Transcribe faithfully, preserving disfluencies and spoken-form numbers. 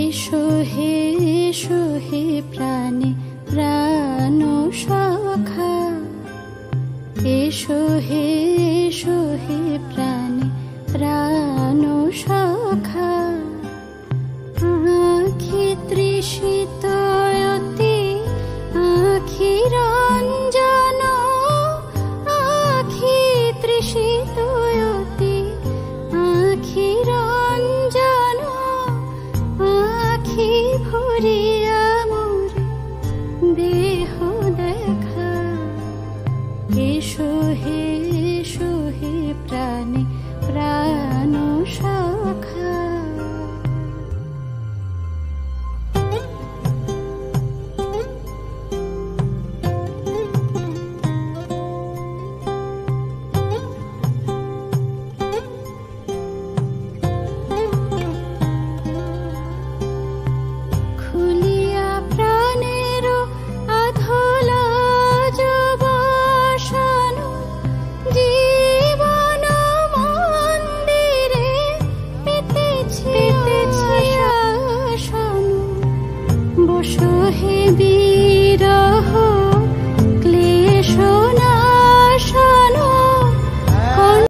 এসো হে এসো হে প্রাণে প্রাণ সখা, এসো হে এসো হে প্রাণে প্রাণ সখা। আখি তৃষিত অতি আখি রঞ্জন, আখি তৃষিত অতি আখি রঞ্জন, আখি ভরি